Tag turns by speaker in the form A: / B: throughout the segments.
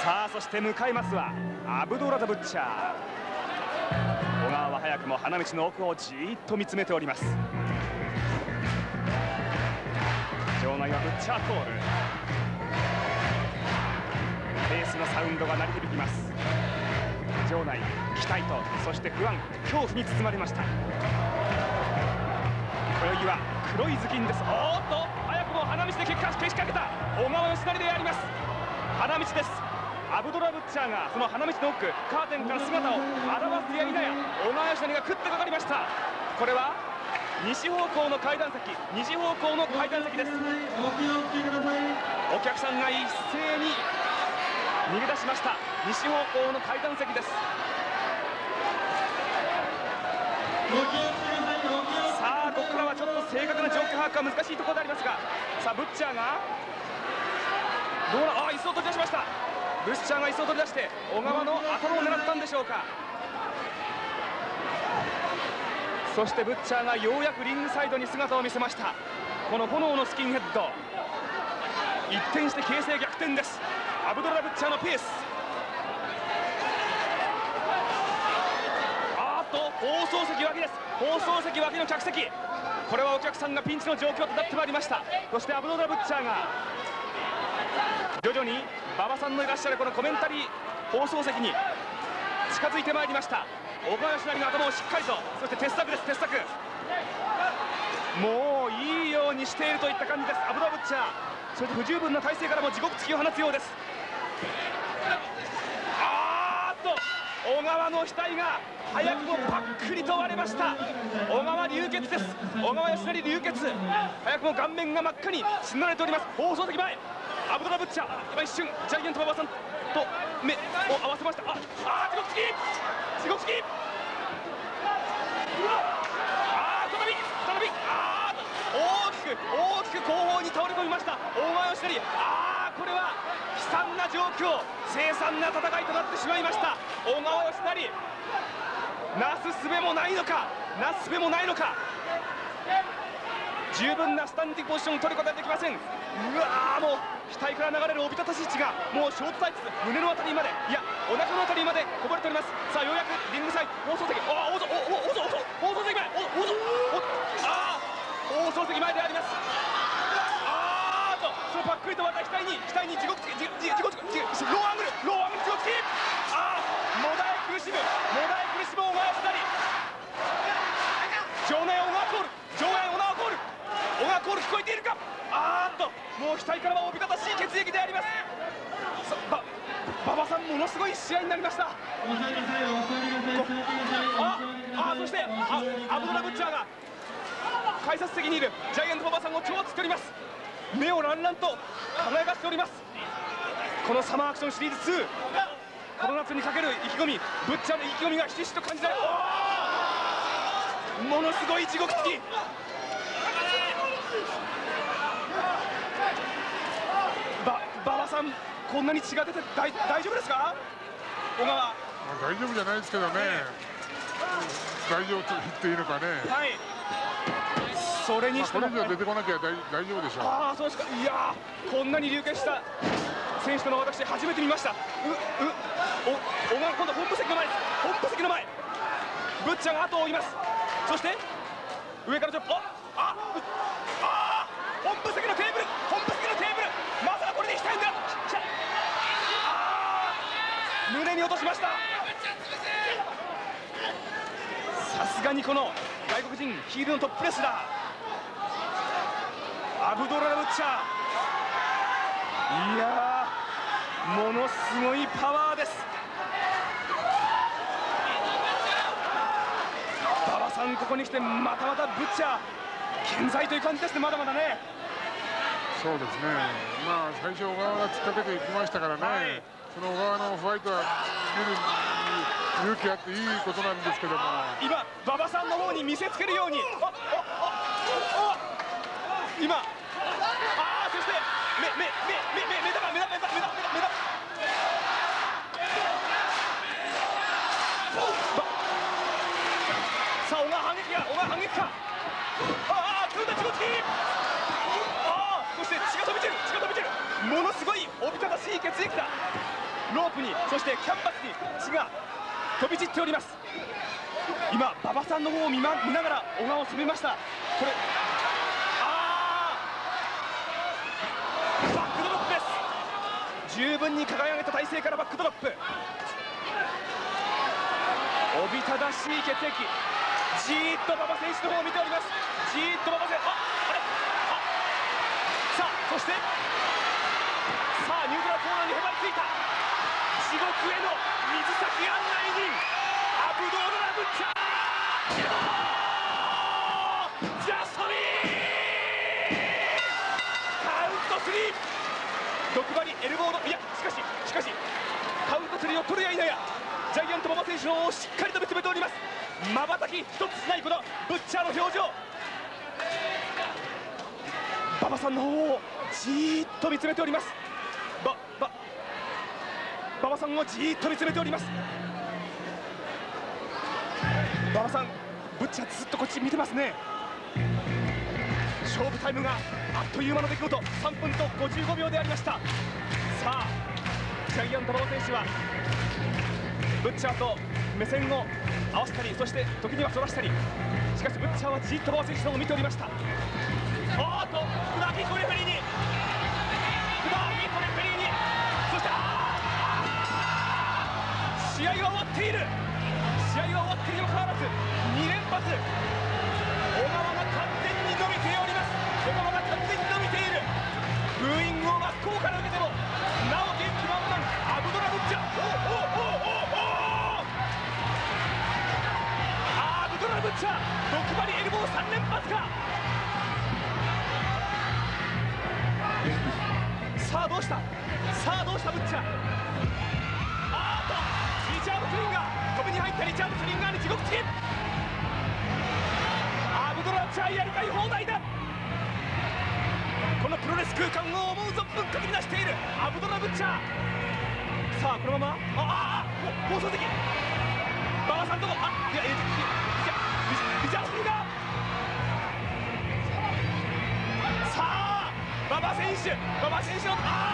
A: さあそして迎えますはアブドラザ・ブッチャー。小川は早くも花道の奥をじーっと見つめております。場内はブッチャーコール、ベースのサウンドが鳴り響きます。場内期待とそして不安恐怖に包まれました。今宵は黒い頭巾です。おっと早くも花道でけしかけた小川義成であります。花道です。アブドラ・ブッチャーがその花道の奥カーテンから姿を現すや否や小川義成が食ってかかりました。これは西方向の階段席、西方向の階段席です。お客さんが一斉に逃げ出しました。西方向の階段席です。さあここからはちょっと正確な状況把握は難しいところでありますが、さあブッチャーがどうだ、椅子を取り出しました。ブッチャーが椅子を取り出して小川の頭を狙ったんでしょうか。そしてブッチャーがようやくリングサイドに姿を見せました。この炎のスキンヘッド、一転して形勢逆転です。アブドラ・ブッチャーのペース。放送席脇です。放送席脇の客席、これはお客さんがピンチの状況となってまいりました。そしてアブドラ・ブッチャーが徐々に馬場さんのいらっしゃるこのコメンタリー放送席に近づいてまいりました。小川義成の頭をしっかりと、そして鉄柵です。鉄柵もういいようにしているといった感じです。アブドラ・ブッチャー、そして不十分な体勢からも地獄突きを放つようです。小川の額が早くもパックリと割れました。小川流血です。小川義成流血、早くも顔面が真っ赤に血られております。放送席前、アブドラ・ブッチャー、今一瞬ジャイアント馬場さんと目を合わせました。地獄突き、地獄突き、再び大きく後方に倒れ込みました小川義成。これは悲惨な状況、凄惨な戦いとなってしまいました。小川義成、なすすべもないのか、なすすべもないのか、十分なスタンディングポジションを取ることができません。もう額から流れるおびただしい血がもうショートタイツ胸のあたりまで、いやお腹のあたりまでこぼれております。さあようやくリングサイド放送席、放送席前、放送席前であります。そのパックリと割った額に地獄突き、ローアングル地獄突き、もだえ苦しむ小川義成。場内小川コール、小川コール聞こえているか。もう額からはおびただしい血液であります。馬場さん、ものすごい試合になりました。そしてアブドラ・ブッチャーが改札席にいるジャイアント馬場さんを挑発しております。目をランランと輝かせております。このサマーアクションシリーズ2、この夏にかける意気込み、ブッチャーの意気込みがひしひしと感じられる。ものすごい地獄突き、馬場さん、こんなに血が出て大丈夫ですか。小川、
B: 大丈夫じゃないですけどね、大丈夫と言っていいのかね。それにしてもこれ以上出てこなきゃ大丈夫でしょう。
A: そうですか。いやこんなに流血した選手との私初めて見ました。小川、今度本部席の前です。本部席の前、ブッチャーが後を追います。そして上からちょっと本部席のテーブル、まさかこれで行きたいんだ。胸に落としました。さすがにこの外国人ヒールのトップレスラーアブドラ・ブッチャー、いやものすごいパワーです。馬場さん、ここに来てまたまたブッチャー健在という感じですね。まだまだね。
B: そうですね、最初小川が突っかけていきましたからね、その小川のファイトは勇気あっていいことなんですけども、
A: 今馬場さんの方に見せつけるように今そして目玉さあ小川反撃か。トゥーダ地獄突き、そして血が飛び散る、ものすごいおびただしい血液だ。 ロープに、そしてキャンバスに血が飛び散っております。今馬場さんの方を見ながら小川を攻めました。これバックドロップです。十分に掲げた体勢からバックドロップ。おびただしい血液。じーっと馬場選手の方を見ております。じーっと馬場選手、さあ、そしてさあニュートラルコーナーにへばりついた。地獄への水先案内人アブドーラ・ブッチャー。ジャストミーカウント3。毒針エルボード、いやしかしカウント3を取るや否やジャイアント馬場選手の方をしっかりと見つめております。まばたき一つしないこのブッチャーの表情。馬場さんの方をじーっと見つめております。馬場さんをじーっと見つめております。馬場さん、ブッチャーずっとこっち見てますね。勝負タイムがあっという間の出来事、3分と55秒でありました。さあジャイアント馬場選手はブッチャーと目線を合わせたり、そして時にはそらしたり、しかしブッチャーはじっと馬場選手の方を見ておりました。おーっとクダーキックレフェリーに、そして試合は終わっている。試合は終わっているにもかかわらず2連発。小川が完全に伸びております。小川が完全に伸びている。ブーイングを真っ向から受けてもなお元気満々アブドラ・ブッチャー。アブドラ・ブッチャー毒針エルボー3連発か。さあどうしたブッチャー。リチャード・スリンガー、飛びに入ったリチャード・スリンガーに地獄突き。アブドラ・ブッチャーやりたい放題だ。このプロレス空間を思う存分かき出しているアブドラ・ブッチャー。さあこのまま放送席馬場さんとこリチャード・スリンガー。さあ馬場選手の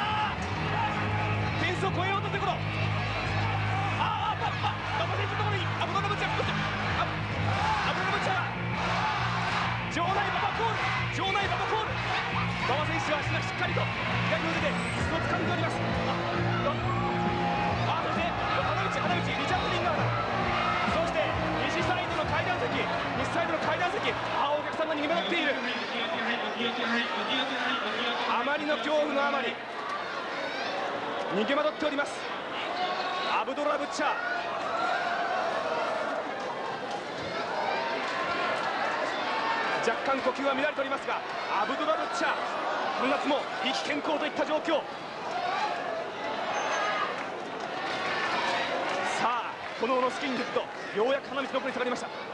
A: フェンスを越えようというところ。馬場選手のところにアブドラ・ブッチャー場内馬場コール。馬場選手はしっかりと左腕で椅子を掴んでおります。そして花道リチャード・リンガーだ。そして西サイドの階段席、お客さんが逃げ惑っている。あまりの恐怖のあまり逃げ惑っておりますアブドラ・ブッチャー。若干呼吸は乱れておりますが、アブドラ・ブッチャーこの夏も意気健康といった状況。さあ炎のスキンヘッド、ようやく花道の奥に下がりました。